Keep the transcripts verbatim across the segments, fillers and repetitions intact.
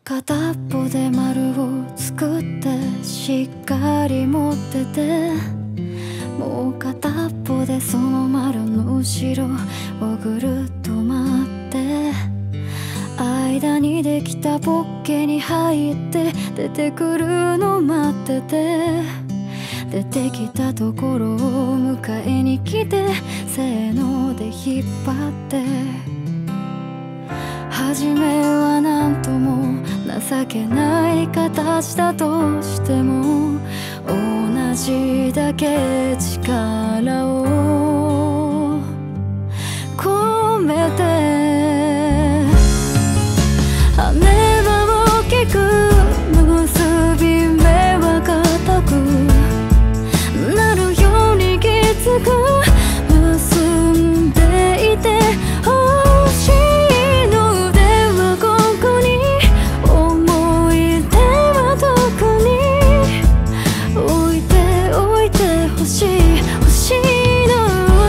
片っぽで丸を作ってしっかり持ってて、もう片っぽでその丸の後ろをぐるっと回って、間にできたポッケに入って出てくるの待ってて、出てきたところを迎えに来てせーので引っ張って、初めはなんとも情けない形だとしても、同じだけ力を込めて、羽は大きく結び目は固くなるようにきつく結んでいて、星の腕はここに、思い出はどこに置いて置いてほしい欲しいの。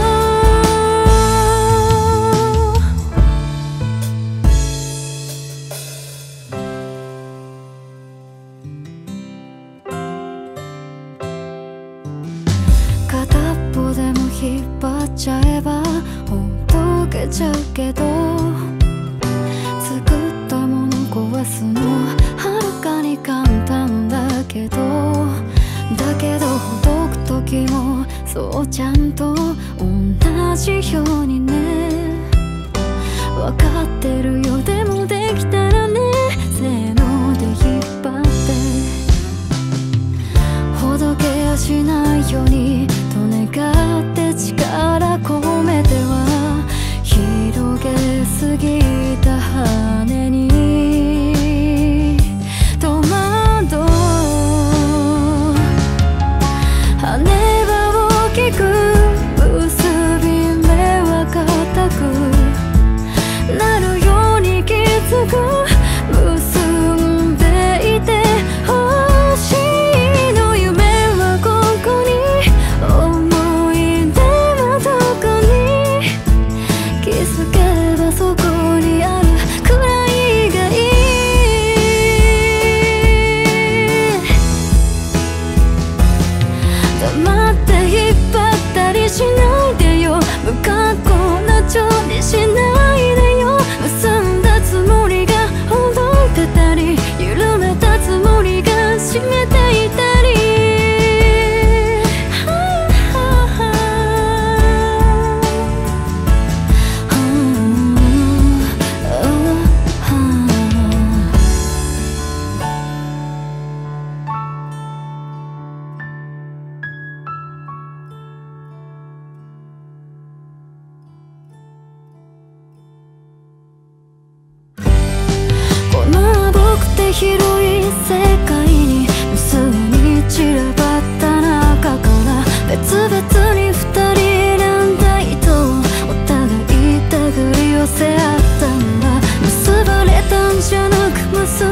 片っぽでも引っ張っちゃえばほどけちゃうけど、作ったもの壊すのはるかに簡単だけど、だけどほどく時もそうちゃんと同じようにね。わかってるよ、でもできたらね、せーので引っ張ってほどけやしないようにと願って力込めては、広げすぎた羽に戸惑う。羽は大きく結び目は固くなるようにきつく結んでいて、星の夢はここに、思い出はどこに、気づければそこにあるくらいがいい。黙って引っ張ったりしないでよ、不格好な調理しないでよ。結んだつもりがほどいてたり、緩めたつもりが締めていたり、この僕って広い世界に無数に散らばった中から、別々に二人選んだ糸をお互い手繰り寄せ合ったんだ。結ばれたんじゃなく結